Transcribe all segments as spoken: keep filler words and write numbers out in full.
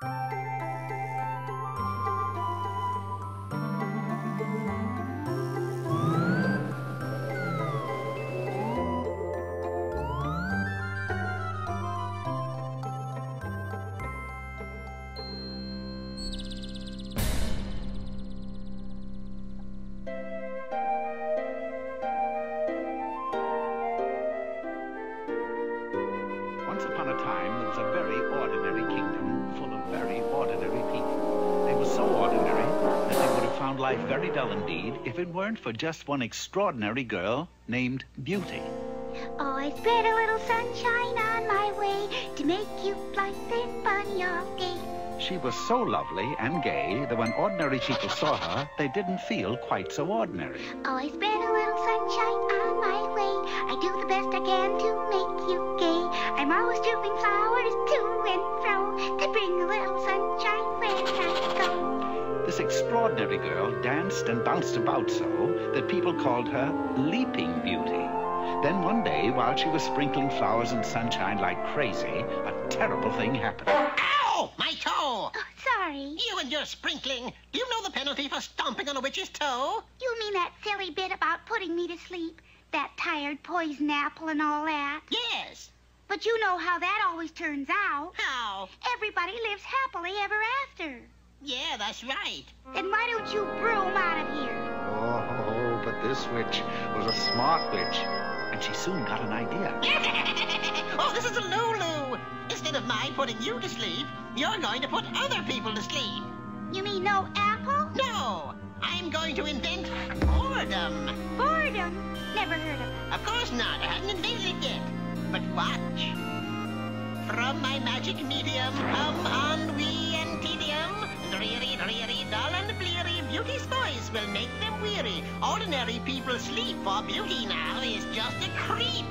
Once upon a time, there was a very ordinary kingdom full of very ordinary people. They were so ordinary that they would have found life very dull indeed if it weren't for just one extraordinary girl named Beauty. Oh, I spread a little sunshine on my way to make you blithe and bunny all day. She was so lovely and gay that when ordinary people saw her, they didn't feel quite so ordinary. Oh, I spread a little sunshine on my way. I do the best I can to make you gay. I'm always drooping flowers to and fro to bring a little sunshine where I go. This extraordinary girl danced and bounced about so that people called her Leaping Beauty. Then one day, while she was sprinkling flowers and sunshine like crazy, a terrible thing happened. Ow! My toe! Oh, sorry. You and your sprinkling. Do you know the penalty for stomping on a witch's toe? You mean that silly bit about putting me to sleep? That tired poison apple and all that? Yes. But you know how that always turns out. How? Everybody lives happily ever after. Yeah, that's right. Then why don't you broom out of here? Oh, but this witch was a smart witch, and she soon got an idea. Oh, this is a Lulu. Instead of my putting you to sleep, you're going to put other people to sleep. You mean no apple? No, I'm going to invent boredom. Boredom? Never heard of it. Of course not. I haven't invented it yet. But watch. From my magic medium come ennui and tedium. Dreary, dreary, dull and bleary. Beauty's voice will make them weary. Ordinary people sleep, for Beauty now is just a creep.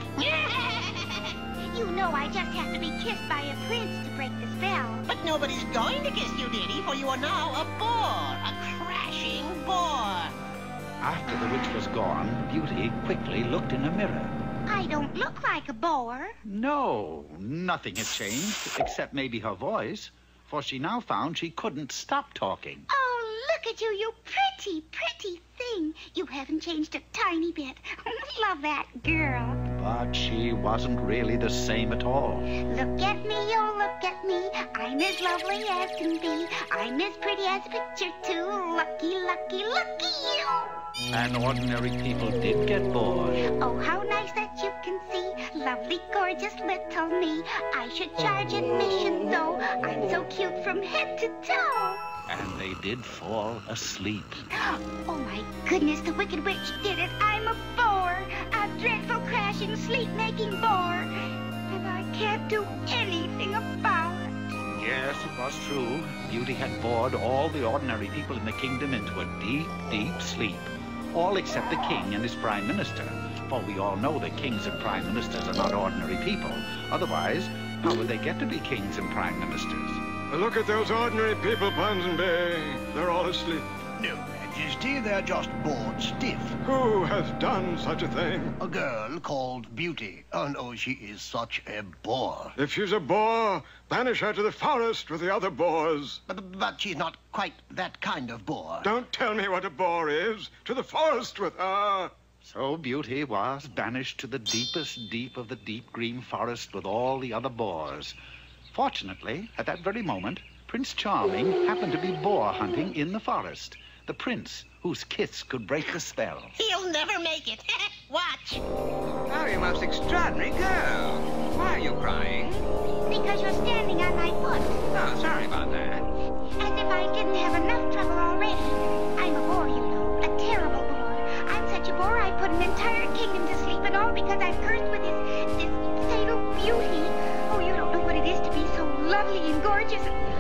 You know I just have to be kissed by a prince to break the spell. But nobody's going to kiss you, dearie, for you are now a bore. A crashing bore. After the witch was gone, Beauty quickly looked in a mirror. I don't look like a bore. No, nothing had changed, except maybe her voice, for she now found she couldn't stop talking. Oh, look at you, you pretty, pretty thing. You haven't changed a tiny bit. Love that girl. But she wasn't really the same at all. Look at me, oh, look at me. I'm as lovely as can be. I'm as pretty as a picture, too. Lucky, lucky, lucky you. And ordinary people did get bored. Oh, how nice that you can see. Lovely, gorgeous little me. I should charge admission, though. I'm so cute from head to toe. And they did fall asleep. Oh, my goodness, the Wicked Witch did it. I'm a bore. A dreadful, crashing, sleep-making bore. And I can't do anything about it. Yes, it was true. Beauty had bored all the ordinary people in the kingdom into a deep, deep sleep. All except the king and his prime minister. For we all know that kings and prime ministers are not ordinary people. Otherwise, how would they get to be kings and prime ministers? Look at those ordinary people, Ponsonby. They're all asleep. No, Majesty, they're just bored stiff. Who has done such a thing? A girl called Beauty. Oh, no, she is such a bore. If she's a bore, banish her to the forest with the other boars. But, but she's not quite that kind of bore. Don't tell me what a bore is. To the forest with her. So Beauty was banished to the deepest deep of the deep green forest with all the other boars. Fortunately, at that very moment, Prince Charming happened to be boar hunting in the forest. The prince whose kiss could break the spell. He'll never make it. Watch. Oh, you most extraordinary girl. Why are you crying? Because you're standing on my foot. Oh, sorry about that. As if I didn't have enough trouble already. I'm a bore, you know. A terrible bore. I'm such a bore I put an entire kingdom to sleep, and all because I'm cursed with this, this fatal beauty. Oh, you don't know what it is to be so lovely and gorgeous.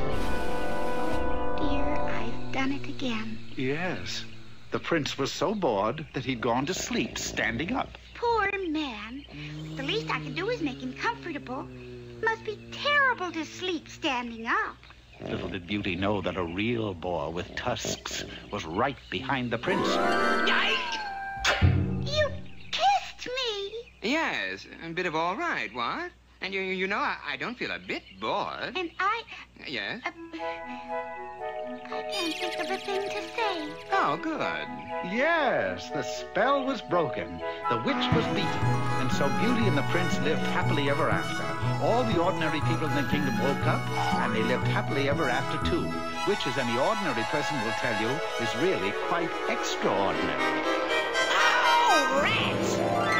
Oh, dear, I've done it again. Yes. The prince was so bored that he'd gone to sleep standing up. Poor man. The least I can do is make him comfortable. Must be terrible to sleep standing up. Little did Beauty know that a real boar with tusks was right behind the prince. You kissed me. Yes, a bit of all right, what? And you, you know, I, I don't feel a bit bored. And I... Yes? Uh, I can't think of a thing to say. Oh, good. Yes, the spell was broken. The witch was beaten. And so Beauty and the Prince lived happily ever after. All the ordinary people in the kingdom woke up, and they lived happily ever after, too. Which, as any ordinary person will tell you, is really quite extraordinary. Oh, rats!